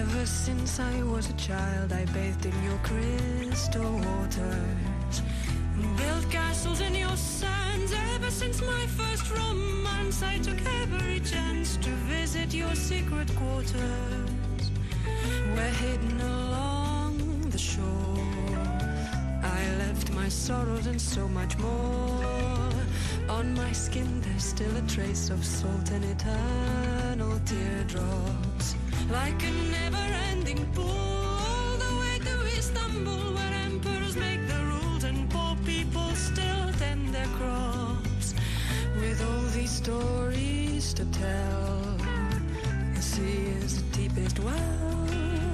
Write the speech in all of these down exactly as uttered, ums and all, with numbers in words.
Ever since I was a child, I bathed in your crystal waters, built castles in your sands. Ever since my first romance, I took every chance to visit your secret quarters. We're hidden along the shore. I left my sorrows and so much more. On my skin there's still a trace of salt and eternal teardrops, like a never-ending pool, all the way to Istanbul, where emperors make the rules and poor people still tend their crops. With all these stories to tell, the sea is the deepest well.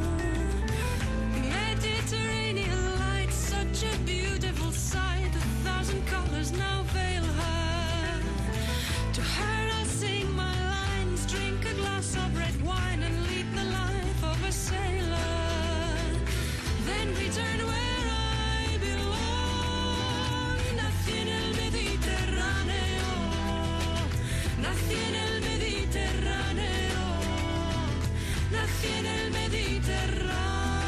Mediterranean lights, such a beautiful sight. A thousand colors now veil her. To her I'll sing my lines, drink a glass of red wine, and lead the life of a sailor. Then return where I belong. Nací en el Mediterráneo. Nací en el Mediterráneo. Nací en el Mediterráneo.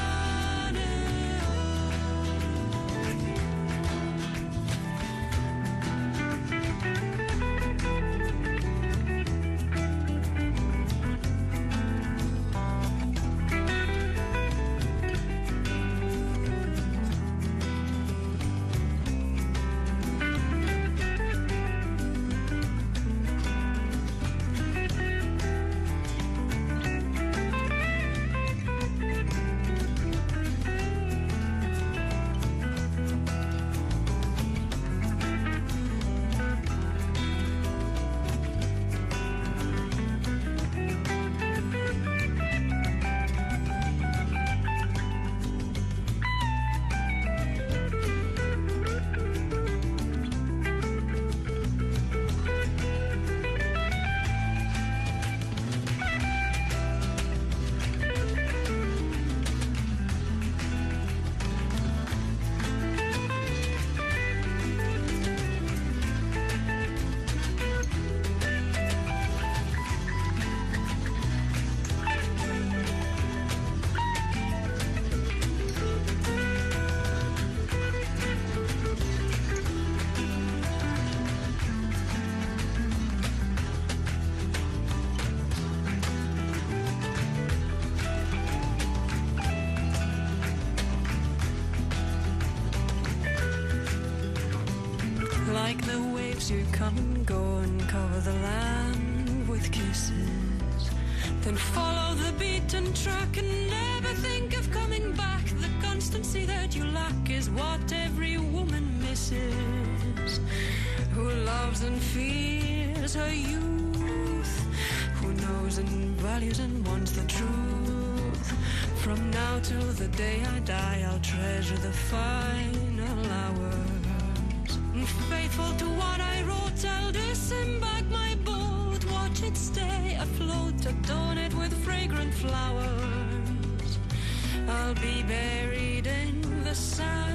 Like the waves you come and go and cover the land with kisses, then follow the beaten track and never think of coming back. The constancy that you lack is what every woman misses, who loves and fears her youth, who knows and values and wants the truth. From now till the day I die, I'll treasure the final hours. Faithful to what I wrote, I'll disembark my boat, watch it stay afloat, adorn it with fragrant flowers. I'll be buried in the sand.